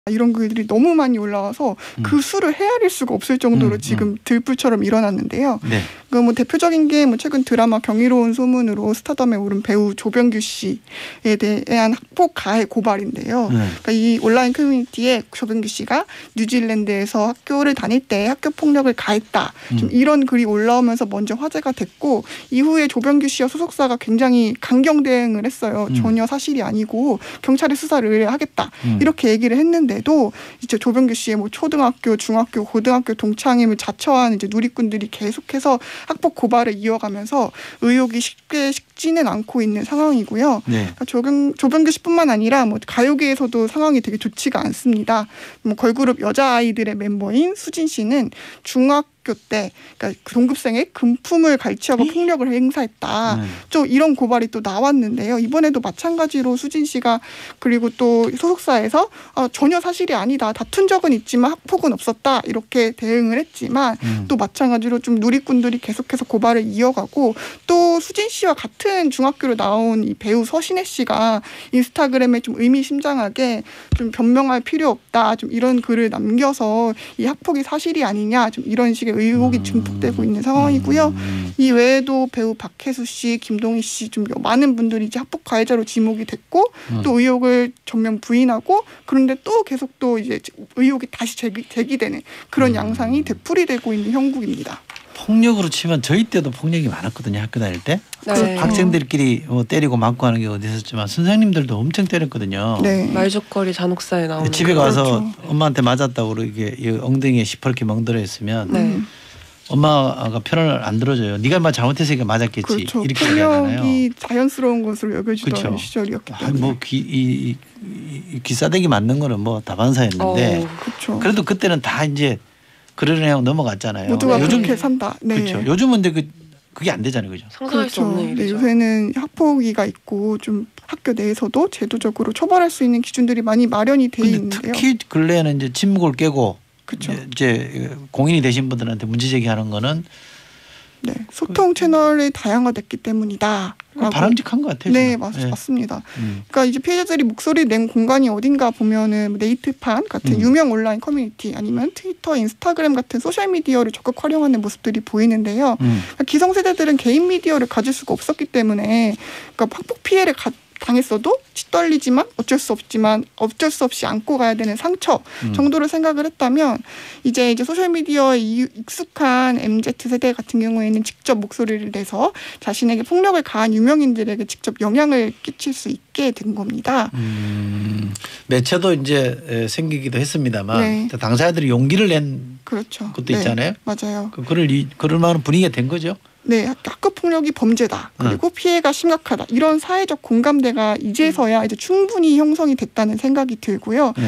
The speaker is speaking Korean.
이런 글들이 너무 많이 올라와서 그 수를 헤아릴 수가 없을 정도로 지금 들불처럼 일어났는데요. 네. 그 뭐 대표적인 게 뭐 최근 드라마 경이로운 소문으로 스타덤에 오른 배우 조병규 씨에 대한 학폭 가해 고발인데요. 그러니까 이 온라인 커뮤니티에 조병규 씨가 뉴질랜드에서 학교를 다닐 때 학교 폭력을 가했다. 좀 이런 글이 올라오면서 먼저 화제가 됐고 이후에 조병규 씨와 소속사가 굉장히 강경 대응을 했어요. 전혀 사실이 아니고 경찰에 수사를 의뢰하겠다. 이렇게 얘기를 했는데도 이제 조병규 씨의 뭐 초등학교, 중학교, 고등학교 동창임을 자처한 이제 누리꾼들이 계속해서 학폭 고발을 이어가면서 의혹이 쉽게 식지는 않고 있는 상황이고요. 네. 그러니까 조병규 씨뿐만 아니라 뭐 가요계에서도 상황이 되게 좋지가 않습니다. 뭐 걸그룹 여자아이들의 멤버인 수진 씨는 중학교 때 그러니까 동급생의 금품을 갈취하고 폭력을 행사했다. 좀 이런 고발이 또 나왔는데요. 이번에도 마찬가지로 수진 씨가 그리고 또 소속사에서 전혀 사실이 아니다. 다툰 적은 있지만 학폭은 없었다. 이렇게 대응을 했지만 또 마찬가지로 좀 누리꾼들이 계속해서 고발을 이어가고 또 수진 씨와 같은 중학교로 나온 이 배우 서신혜 씨가 인스타그램에 좀 의미심장하게 좀 변명할 필요 없다. 좀 이런 글을 남겨서 이 학폭이 사실이 아니냐. 좀 이런 식의 의혹이 증폭되고 있는 상황이고요. 이 외에도 배우 박혜수 씨, 김동희 씨 좀 많은 분들이 이제 학폭 가해자로 지목이 됐고 또 의혹을 전면 부인하고 그런데 또 계속 또 이제 의혹이 다시 제기되는 그런 양상이 되풀이되고 있는 형국입니다. 폭력으로 치면 저희 때도 폭력이 많았거든요. 학교 다닐 때. 네. 학생들끼리 때리고 맞고 하는 게 어디 있었지만 선생님들도 엄청 때렸거든요. 네. 말죽거리 잔혹사에 나오는. 집에 가서 그렇죠. 엄마한테 맞았다고 이렇게 엉덩이에 시퍼렇게 멍들어 있으면 네. 엄마가 편을 안 들어줘요. 네가 막 잘못했으니까 맞았겠지. 그렇죠. 이렇게 얘기하잖아요. 폭력이 자연스러운 것으로 여겨지던 그렇죠. 시절이었기 때문에. 귀싸대기 맞는 거는 뭐 다반사였는데 그렇죠. 그래도 그때는 다 이제 그러려고 넘어갔잖아요. 모두가 요즘 그렇게 산다. 네. 그렇죠. 요즘은 근데 그게 안 되잖아요, 그죠? 상상할 수 그렇죠. 없는 네, 일이죠. 요새는 학폭위가 있고 좀 학교 내에서도 제도적으로 처벌할 수 있는 기준들이 많이 마련이 돼 근데 있는데요. 특히 근래에는 이제 침묵을 깨고 그렇죠. 이제 공인이 되신 분들한테 문제 제기하는 거는 네, 소통 채널이 다양화됐기 때문이다. 바람직한 것 같아요. 네, 저는. 맞습니다. 그러니까 이제 피해자들이 목소리 낸 공간이 어딘가 보면은 네이트판 같은 유명 온라인 커뮤니티 아니면 트위터, 인스타그램 같은 소셜 미디어를 적극 활용하는 모습들이 보이는데요. 그러니까 기성세대들은 개인 미디어를 가질 수가 없었기 때문에 그러니까 학폭 피해를 당했어도 짓떨리지만 어쩔 수 없이 안고 가야 되는 상처 정도로 생각을 했다면 이제 소셜 미디어에 익숙한 MZ 세대 같은 경우에는 직접 목소리를 내서 자신에게 폭력을 가한 유명인들에게 직접 영향을 끼칠 수 있게 된 겁니다. 매체도 이제 생기기도 했습니다만 네. 당사자들이 용기를 낸 그렇죠. 것도 있잖아요. 맞아요. 그럴 만한 분위기가 된 거죠. 네, 학교 폭력이 범죄다. 그리고 피해가 심각하다. 이런 사회적 공감대가 이제서야 이제 충분히 형성이 됐다는 생각이 들고요.